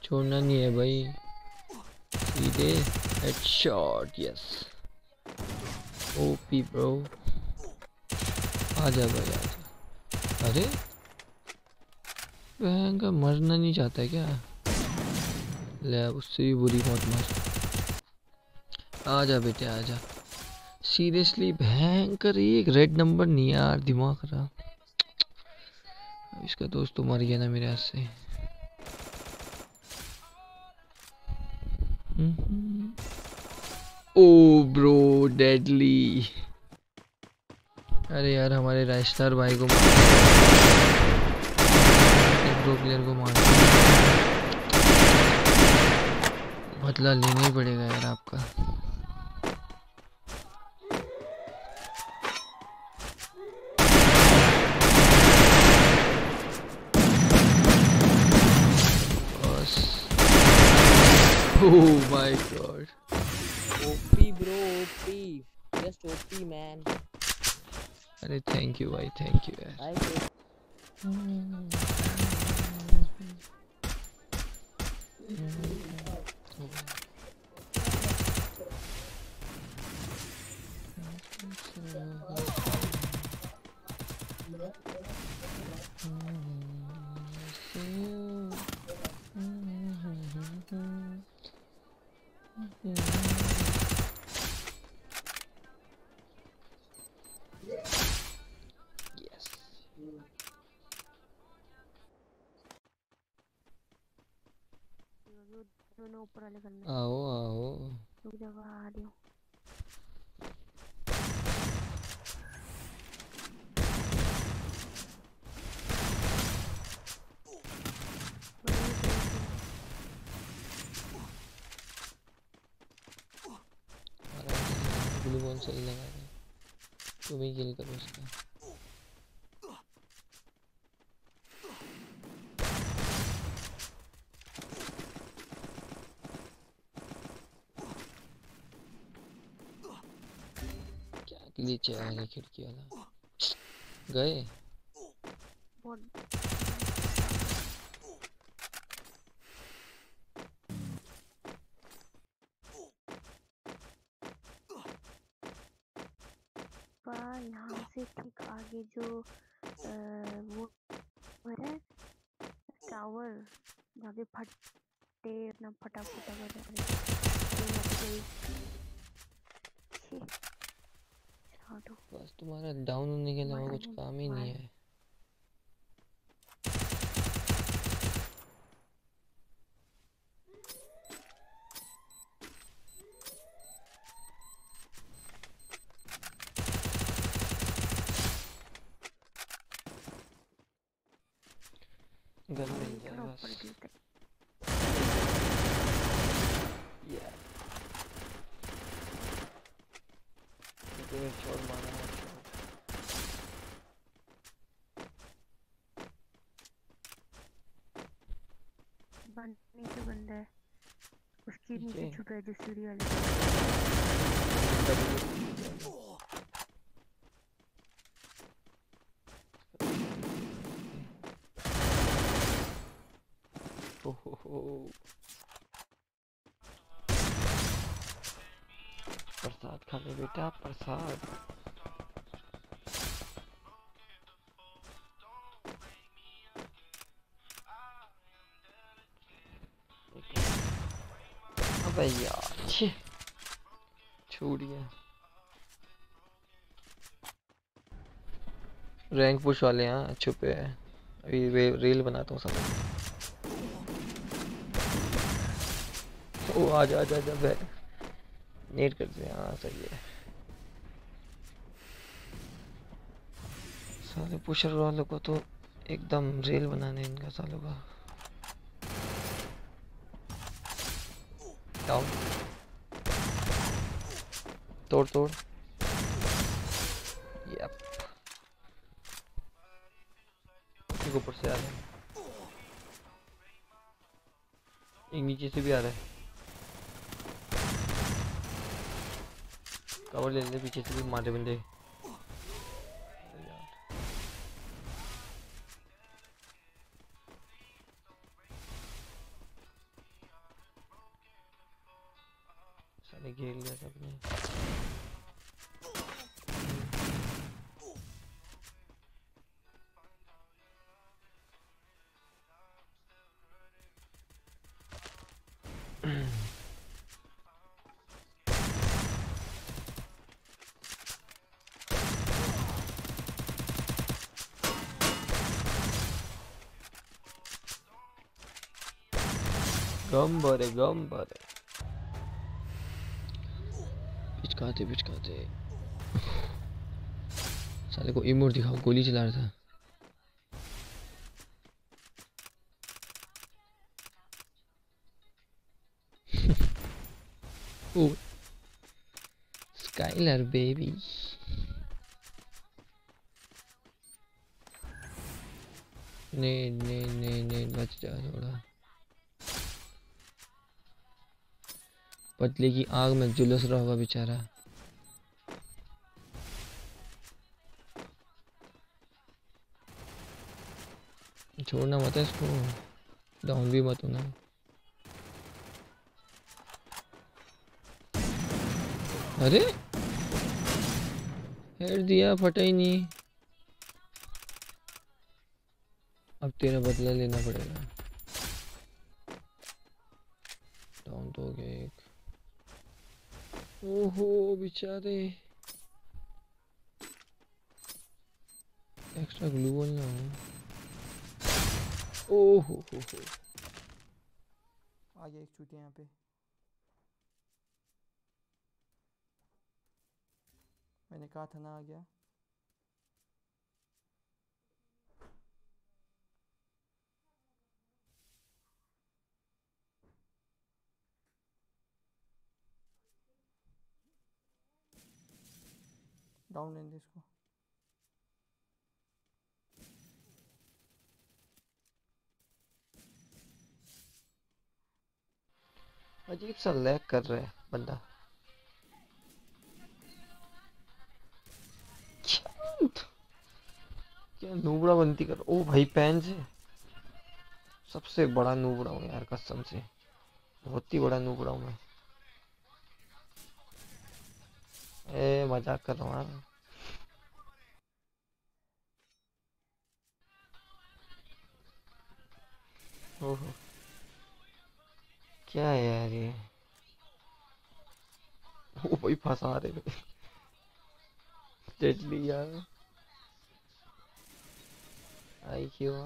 छोड़ना नहीं है भाई, सीधे हेडशॉट। यस ओपी ब्रो, आजा भाई आजा। अरे वह मरना नहीं चाहता है क्या? ले उससे भी बुरी मौत मर। आजा बेटे आजा। सीरियसली भयंकर, एक रेड नंबर नहीं यार, दिमाग खराब। इसका दोस्त तो मर गया ना मेरे हाथ से। Oh bro deadly. अरे यार हमारे राइस्टार भाई को मार, प्रो प्लेयर को मार, बदला लेना ही पड़ेगा यार आपका। Oh my god. OP bro, OP. Just OP man. अरे थैंक यू भाई, थैंक यू यार। दोनों ऊपर वाले घर में। आओ आओ। रुक जा, आ रही हूँ। ग्लू बॉल सही लगा रहे, तुम ही किल करो उसका। नीचे आ गया खिड़की वाला, गए। यहाँ से ठीक आगे जो वो है टावर, जहाँ पे फटे अपना फटा फटा बस तुम्हारा डाउन होने के अलावा कुछ काम ही नहीं है। गन मिल जाए बस। शॉट मारना है। नीचे बंदा है, उसके नीचे छुपा है जो सीढ़ी वाले। प्रसाद खा ले बेटा, प्रसाद। अबे यार छूट गया। रैंक पुश वाले यहाँ छुपे हैं, अभी रील बनाता हूँ सब। ओ आजा आजा आजा बे, नेट कर दे। हाँ सही है। साले पुशर वालों को तो एकदम रील बनाने इनका सालों का। डाउन, तोड़ तोड़। यप, ऊपर से आ रहा है, एक नीचे से भी आ रहा है। कवर ले ले, पीछे से भी मारे बंदे। अरे घेर लिया सबने। गम भरे गम भरे। पिचकाते पिचकाते। साले को इमोट दिखाओ, गोली चला रहा था। Oh Skyler baby. ने बच जा थोड़ा। पतले की आग में झुलस रहा होगा बेचारा। छोड़ना मत है इसको, डाउन भी मत होना। अरे हेड दिया, फटा ही नहीं। अब तेरा बदला लेना पड़ेगा। डाउन तो हो गया एक। ओहो बेचारे, एक्स्ट्रा ग्लू वॉल ना हो। ओहो हो। आ गया एक चूतिया यहाँ पे। मैंने कहा था ना, आ गया। डाउन लेने दे इसको। अजीब सा लैग कर रहा है बंदा। क्या नूबड़ा बनती कर। ओ भाई पैन से सबसे बड़ा नूबड़ा हूँ यार, कसम से बहुत ही बड़ा नूबड़ा हूँ मैं। ए मजाक कर रहा हूँ। ओहो क्या है यार ये। ओ भाई फंसा रहे डेडली यार। आई क्यों।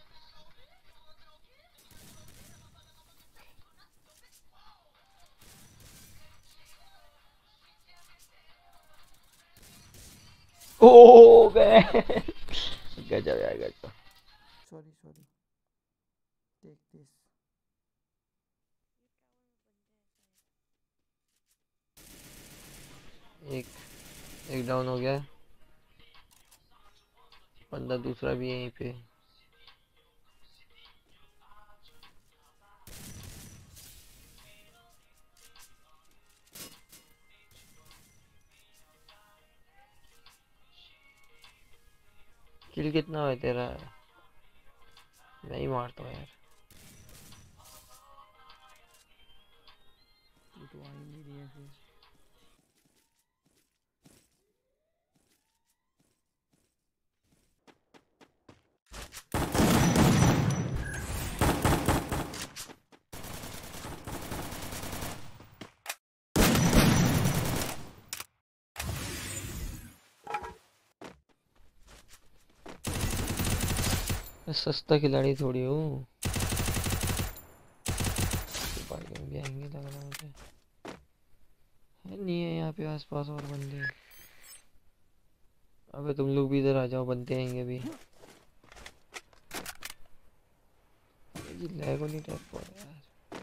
ओ गए गजब यार गजब। Sorry sorry, take this. एक एक डाउन हो गया। बंदा दूसरा भी है यहीं पे। किल कितना है तेरा। मैं ही मारता हूँ यार। तू तो आ ही नहीं रही है फिर। मैं सस्ता खिलाड़ी थोड़ी हूँ। भी आएंगे लग रहा मुझे। है नहीं है यहाँ पे आसपास और बंदे। अबे तुम लोग भी इधर आ जाओ, बनते आएंगे भी। ये लैग होनी टाइप पर यार।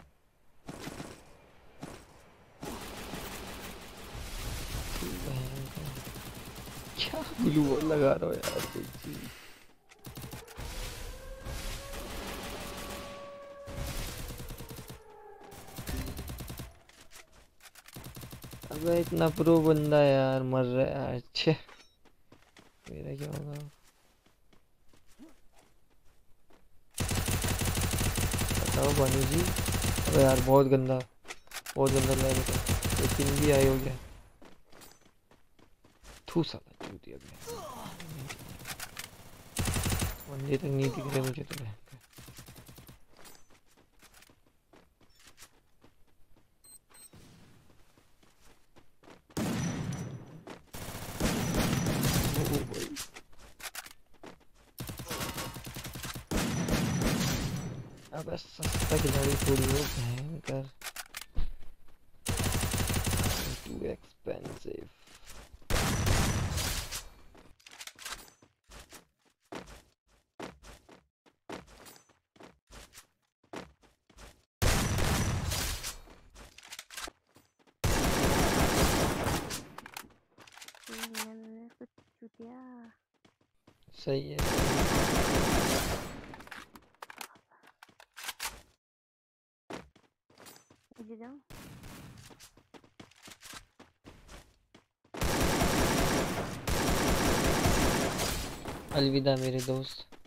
क्या ग्लू वॉल लगा रहा हो यार तुझी। अबे इतना प्रो बंदा यार मर रहा है यार। छे मेरा क्या होगा। बताओ भानु जी। अबे यार बहुत गंदा लग रहा है। लेकिन भी आए हो गया। थू साला चूतिया भी। बंदे तक नहीं दिख रहे मुझे तो। अब सस्ता खिलाड़ी थोड़ी हो, भयंकर टू एक्सपेंसिव। कुछ चुतिया। सही है। मुझे जाऊं? अलविदा मेरे दोस्त।